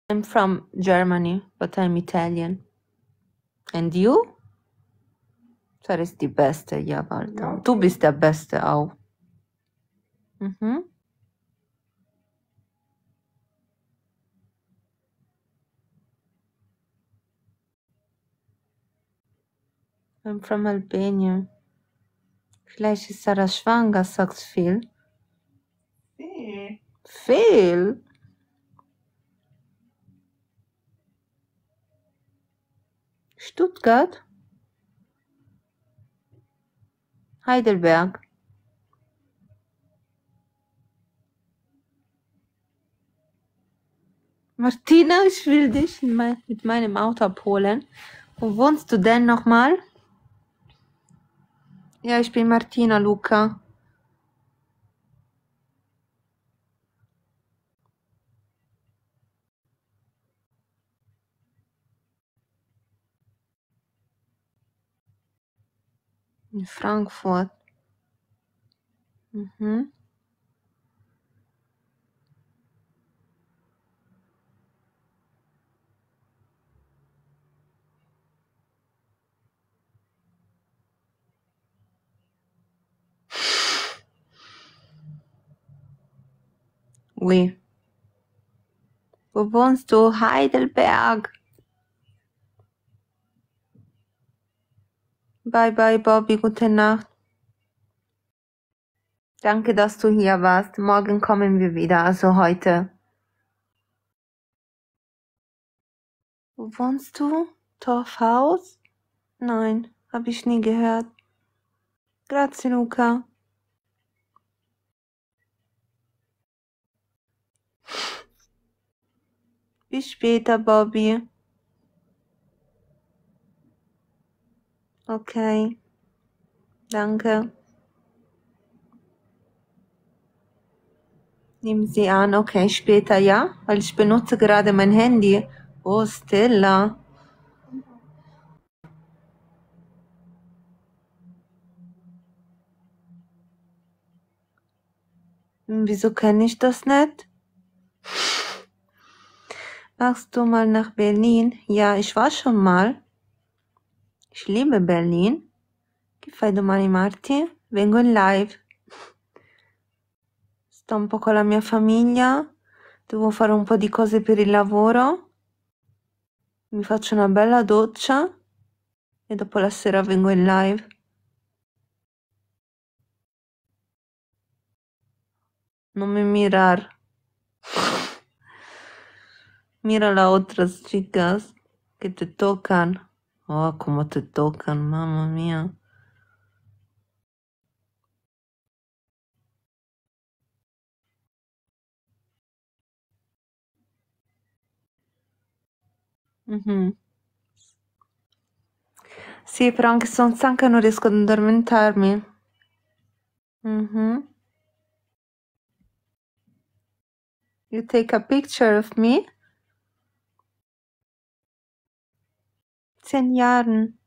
I'm from Germany, but I'm Italian. And you? Saresti die Beste, ja, Walter. Ja, Du bist der Beste auch. Mhm. I'm from Albania. Vielleicht ist Sarah schwanger, sagst viel. viel. Viel? Stuttgart? Heidelberg? Martina, ich will dich mit meinem Auto abholen. Wo wohnst du denn nochmal? Ja, ich bin Martina, Luca. In Frankfurt. Mhm. Oui. Wo wohnst du? Heidelberg. Bye bye, Bobby. Gute Nacht. Danke, dass du hier warst. Morgen kommen wir wieder, also heute. Wo wohnst du? Torfhaus? Nein, habe ich nie gehört. Grazie, Luca. Bis später, Bobby. Okay. Danke. Nimm sie an. Okay, später, ja? Weil ich benutze gerade mein Handy. Oh, Stella. Wieso kenne ich das nicht? Machst du mal nach Berlin? Ja, ich war schon mal. Ich liebe Berlin. Che fai domani, Marti? Vengo in live. Sto un po' con la mia famiglia. Devo fare un po' di cose per il lavoro. Mi faccio una bella doccia e dopo la sera vengo in live. No me mirar. Mira las otras chicas que te tocan. Oh, cómo te tocan, mamma mía. Mhm. Sì, però anche se sono stanca non riesco ad addormentarmi. Mhm. You take a picture of me? 10 Jahren.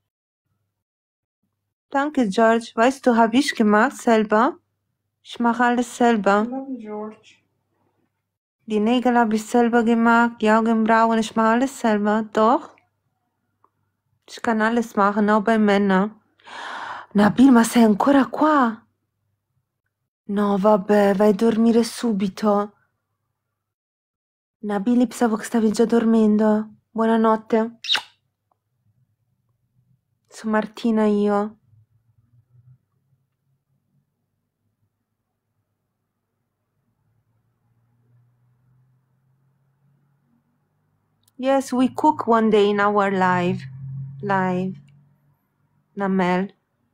Danke, George. Weißt du, habe ich gemacht selber. Ich mache alles selber. Love George. Die Nägel habe ich selber gemacht, die Augenbrauen, ich mache alles selber. Doch. Ich kann alles machen, auch bei Männern. Nabil, ma sei ancora qua? No, vabbè, vai a dormire subito. Nabil, pensavo che stavi già dormendo. Buonanotte. Sono Martina io. Yes, we cook one day in our live. Namel.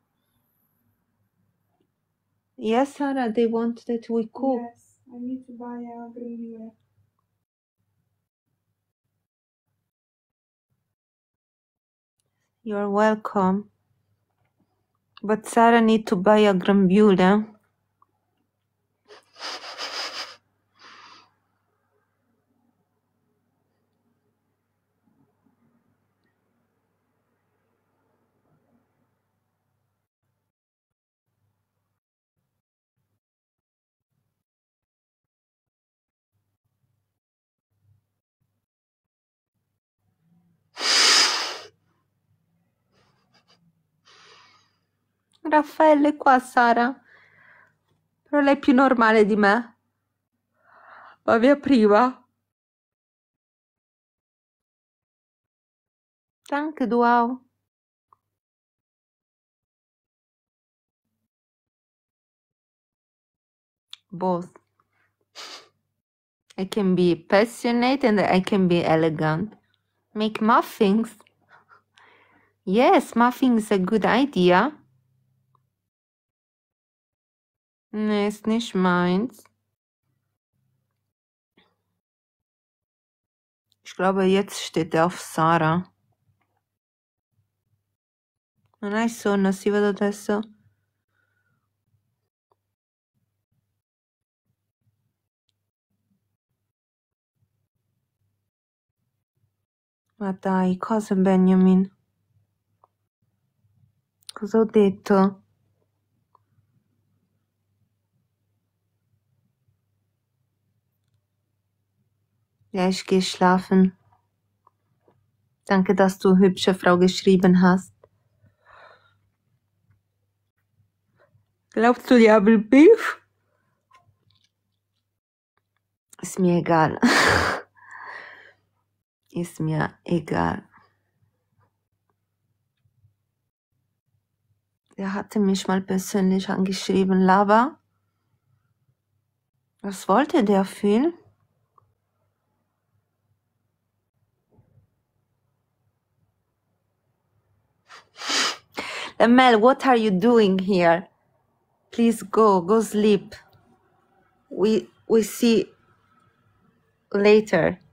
Yes, Sarah, they want that we cook. Yes, I need to buy a green. You're welcome. But Sarah need to buy a grambule. Raffaele è qua, Sara. Però lei è più normale di me. Va via prima. Danke, du auch. Both. I can be passionate and I can be elegant. Make muffins. Yes, muffins is a good idea. Nee, ist nicht meins. Ich glaube, jetzt steht er auf Sara. Non hai sonno, si vado adesso. Ma dai, cosa Benjamin? Cosa ho detto? Ja, ich gehe schlafen. Danke, dass du hübsche Frau geschrieben hast. Glaubst du, die haben Beef? Ist mir egal. Ist mir egal. Der hatte mich mal persönlich angeschrieben. Lava? Was wollte der viel? Mel, what are you doing here? Please go sleep. We see later.